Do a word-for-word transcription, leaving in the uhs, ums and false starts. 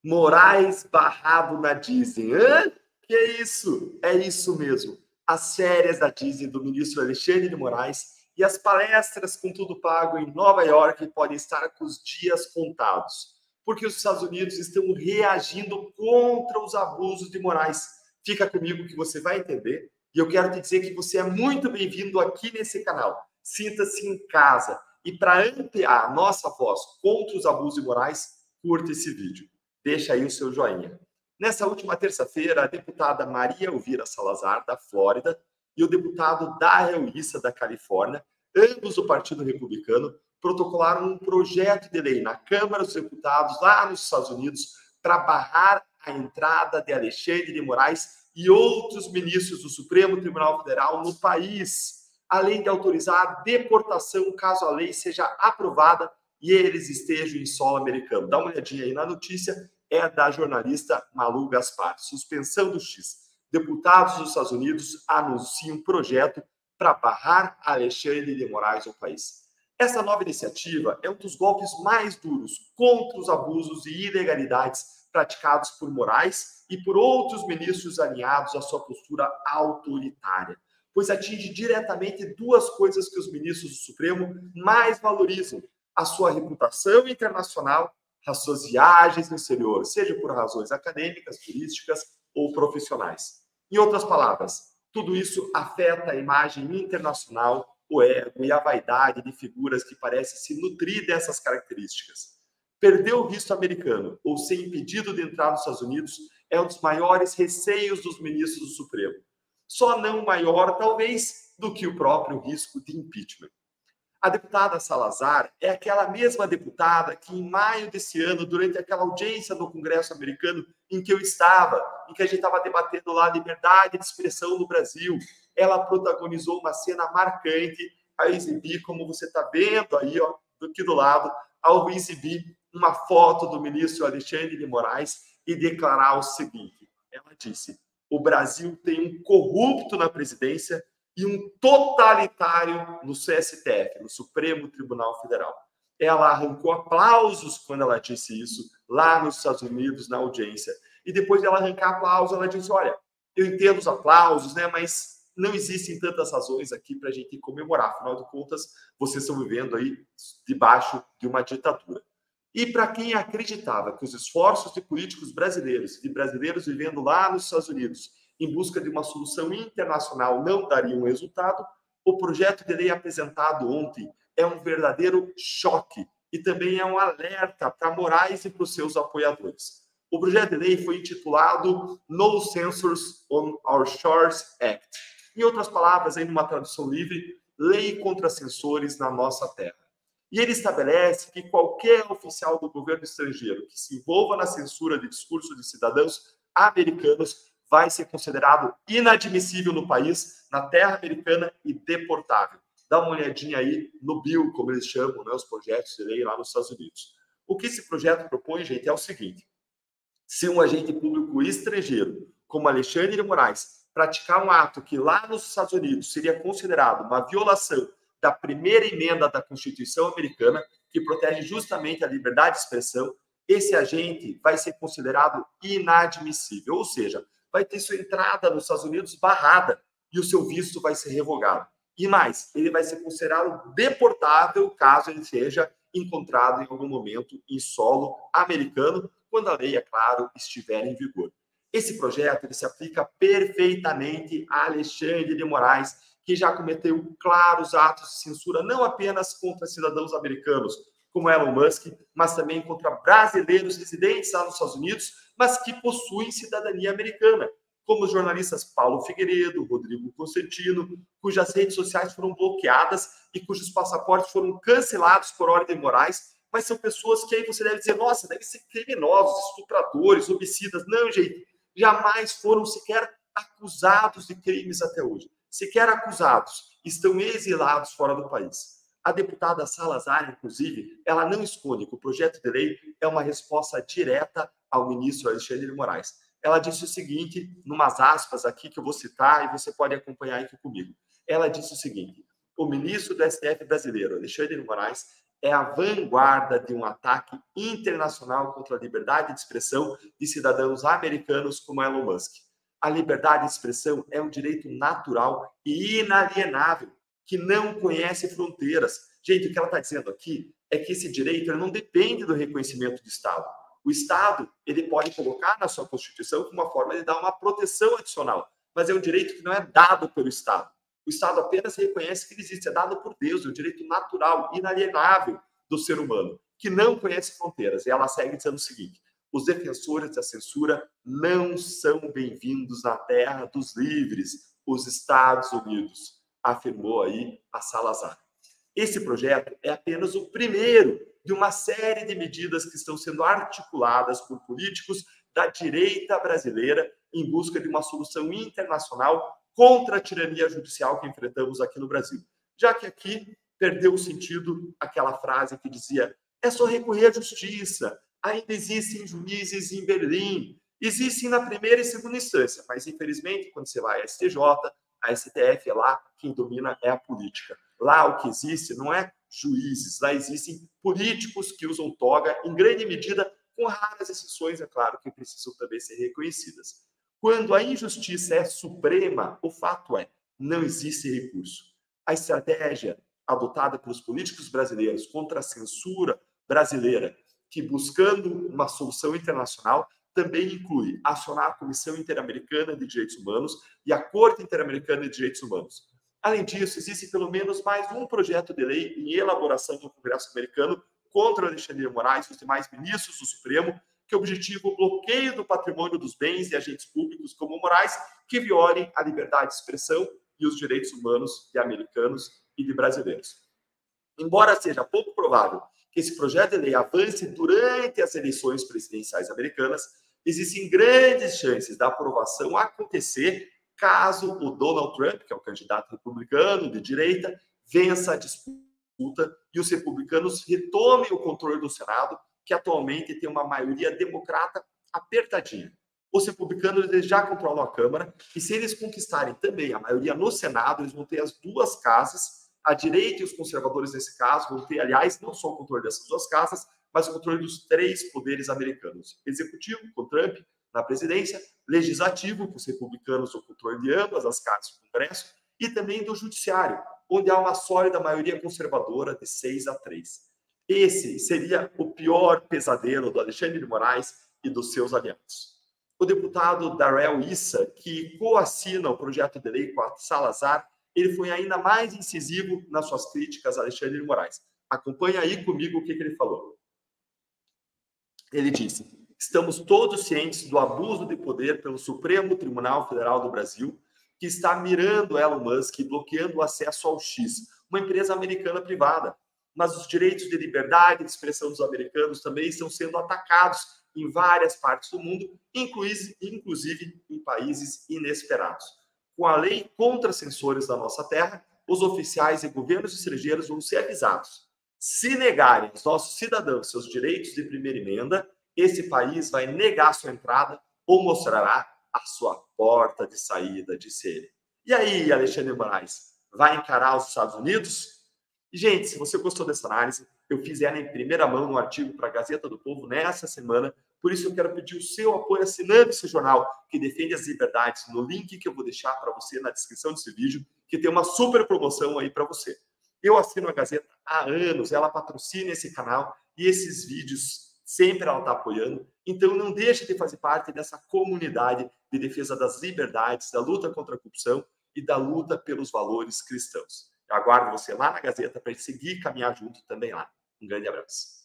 Moraes barrado na Disney. Hã? Que é isso? É isso mesmo. As férias da Disney do ministro Alexandre de Moraes e as palestras com tudo pago em Nova York podem estar com os dias contados, porque os Estados Unidos estão reagindo contra os abusos de Moraes. Fica comigo que você vai entender. E eu quero te dizer que você é muito bem-vindo aqui nesse canal. Sinta-se em casa. E para ampliar a nossa voz contra os abusos de Moraes, curta esse vídeo. Deixa aí o seu joinha. Nessa última terça-feira, a deputada Maria Elvira Salazar, da Flórida, e o deputado Darrell Issa, da Califórnia, ambos do Partido Republicano, protocolaram um projeto de lei na Câmara dos Deputados, lá nos Estados Unidos, para barrar a entrada de Alexandre de Moraes e outros ministros do Supremo Tribunal Federal no país, além de autorizar a deportação caso a lei seja aprovada e eles estejam em solo americano. Dá uma olhadinha aí na notícia, é da jornalista Malu Gaspar. Suspensão do X. Deputados dos Estados Unidos anunciam um projeto para barrar Alexandre de Moraes no país. Essa nova iniciativa é um dos golpes mais duros contra os abusos e ilegalidades praticados por Moraes e por outros ministros alinhados à sua postura autoritária, pois atinge diretamente duas coisas que os ministros do Supremo mais valorizam: a sua reputação internacional, as suas viagens no exterior, seja por razões acadêmicas, turísticas ou profissionais. Em outras palavras, tudo isso afeta a imagem internacional, o ego e a vaidade de figuras que parecem se nutrir dessas características. Perder o visto americano ou ser impedido de entrar nos Estados Unidos é um dos maiores receios dos ministros do Supremo. Só não maior, talvez, do que o próprio risco de impeachment. A deputada Salazar é aquela mesma deputada que, em maio desse ano, durante aquela audiência do Congresso americano em que eu estava, em que a gente estava debatendo lá a liberdade de expressão no Brasil, ela protagonizou uma cena marcante a exibir, como você está vendo aí, ó, aqui do lado, ao exibir uma foto do ministro Alexandre de Moraes e declarar o seguinte. Ela disse: o Brasil tem um corrupto na presidência e um totalitário no C S T F, no Supremo Tribunal Federal. Ela arrancou aplausos quando ela disse isso, lá nos Estados Unidos, na audiência. E depois de ela arrancar aplausos, ela disse: olha, eu entendo os aplausos, né, mas não existem tantas razões aqui para a gente comemorar. Afinal de contas, vocês estão vivendo aí debaixo de uma ditadura. E para quem acreditava que os esforços de políticos brasileiros, de brasileiros vivendo lá nos Estados Unidos, em busca de uma solução internacional não daria um resultado, o projeto de lei apresentado ontem é um verdadeiro choque e também é um alerta para Moraes e para os seus apoiadores. O projeto de lei foi intitulado No Censors on Our Shores Act. Em outras palavras, em uma tradução livre, Lei contra Censores na Nossa Terra. E ele estabelece que qualquer oficial do governo estrangeiro que se envolva na censura de discursos de cidadãos americanos vai ser considerado inadmissível no país, na terra americana, e deportável. Dá uma olhadinha aí no bill, como eles chamam, né, os projetos de lei lá nos Estados Unidos. O que esse projeto propõe, gente, é o seguinte: se um agente público estrangeiro, como Alexandre de Moraes, praticar um ato que lá nos Estados Unidos seria considerado uma violação da primeira emenda da Constituição americana, que protege justamente a liberdade de expressão, esse agente vai ser considerado inadmissível, ou seja, vai ter sua entrada nos Estados Unidos barrada e o seu visto vai ser revogado. E mais, ele vai ser considerado deportável caso ele seja encontrado em algum momento em solo americano, quando a lei, é claro, estiver em vigor. Esse projeto ele se aplica perfeitamente a Alexandre de Moraes, que já cometeu claros atos de censura, não apenas contra cidadãos americanos, como Elon Musk, mas também contra brasileiros residentes lá nos Estados Unidos, mas que possuem cidadania americana, como os jornalistas Paulo Figueiredo, Rodrigo Constantino, cujas redes sociais foram bloqueadas e cujos passaportes foram cancelados por ordem de Moraes, mas são pessoas que aí você deve dizer: nossa, devem ser criminosos, estupradores, homicidas. Não, gente, jamais foram sequer acusados de crimes até hoje. Sequer acusados, estão exilados fora do país. A deputada Salazar, inclusive, ela não esconde que o projeto de lei é uma resposta direta ao ministro Alexandre de Moraes. Ela disse o seguinte, numas aspas aqui que eu vou citar e você pode acompanhar aqui comigo. Ela disse o seguinte: o ministro do S T F brasileiro, Alexandre de Moraes, é a vanguarda de um ataque internacional contra a liberdade de expressão de cidadãos americanos como Elon Musk. A liberdade de expressão é um direito natural e inalienável, que não conhece fronteiras. Gente, o que ela está dizendo aqui é que esse direito ele não depende do reconhecimento do Estado. O Estado ele pode colocar na sua Constituição como uma forma de dar uma proteção adicional, mas é um direito que não é dado pelo Estado. O Estado apenas reconhece que ele existe, é dado por Deus, é um direito natural, inalienável do ser humano, que não conhece fronteiras. E ela segue dizendo o seguinte: os defensores da censura não são bem-vindos na terra dos livres, os Estados Unidos, afirmou aí a Salazar. Esse projeto é apenas o primeiro de uma série de medidas que estão sendo articuladas por políticos da direita brasileira em busca de uma solução internacional contra a tirania judicial que enfrentamos aqui no Brasil. Já que aqui perdeu o sentido aquela frase que dizia: é só recorrer à justiça, ainda existem juízes em Berlim, existem na primeira e segunda instância, mas infelizmente quando você vai à S T J, a S T F é lá, quem domina é a política. Lá o que existe não é juízes, lá existem políticos que usam toga, em grande medida, com raras exceções, é claro, que precisam também ser reconhecidas. Quando a injustiça é suprema, o fato é, não existe recurso. A estratégia adotada pelos políticos brasileiros contra a censura brasileira, que buscando uma solução internacional, também inclui acionar a Comissão Interamericana de Direitos Humanos e a Corte Interamericana de Direitos Humanos. Além disso, existe pelo menos mais um projeto de lei em elaboração no Congresso americano contra Alexandre de Moraes e os demais ministros do Supremo, que objetiva o bloqueio do patrimônio dos bens e agentes públicos como Moraes, que violem a liberdade de expressão e os direitos humanos de americanos e de brasileiros. Embora seja pouco provável que esse projeto de lei avance durante as eleições presidenciais americanas, existem grandes chances da aprovação acontecer caso o Donald Trump, que é o candidato republicano de direita, vença a disputa e os republicanos retomem o controle do Senado, que atualmente tem uma maioria democrata apertadinha. Os republicanos eles já controlam a Câmara e se eles conquistarem também a maioria no Senado, eles vão ter as duas casas, a direita e os conservadores nesse caso vão ter, aliás, não só o controle dessas duas casas, mas o controle dos três poderes americanos. Executivo, com Trump na presidência, legislativo, com os republicanos o controle de ambas as casas do Congresso, e também do judiciário, onde há uma sólida maioria conservadora de seis a três. Esse seria o pior pesadelo do Alexandre de Moraes e dos seus aliados. O deputado Darrell Issa, que coassina o projeto de lei com a Salazar, ele foi ainda mais incisivo nas suas críticas a Alexandre de Moraes. Acompanhe aí comigo o que, que ele falou. Ele disse: estamos todos cientes do abuso de poder pelo Supremo Tribunal Federal do Brasil, que está mirando Elon Musk e bloqueando o acesso ao X, uma empresa americana privada. Mas os direitos de liberdade de expressão dos americanos também estão sendo atacados em várias partes do mundo, inclusive em países inesperados. Com a lei contra censores da nossa terra, os oficiais e governos estrangeiros vão ser avisados. Se negarem aos nossos cidadãos seus direitos de primeira emenda, esse país vai negar sua entrada ou mostrará a sua porta de saída, disse ele. E aí, Alexandre de Moraes, vai encarar os Estados Unidos? Gente, se você gostou dessa análise, eu fiz ela em primeira mão no artigo para a Gazeta do Povo nessa semana. Por isso, eu quero pedir o seu apoio assinando esse jornal que defende as liberdades no link que eu vou deixar para você na descrição desse vídeo, que tem uma super promoção aí para você. Eu assino a Gazeta há anos, ela patrocina esse canal e esses vídeos sempre ela está apoiando. Então, não deixe de fazer parte dessa comunidade de defesa das liberdades, da luta contra a corrupção e da luta pelos valores cristãos. Eu aguardo você lá na Gazeta para seguir e caminhar junto também lá. Um grande abraço.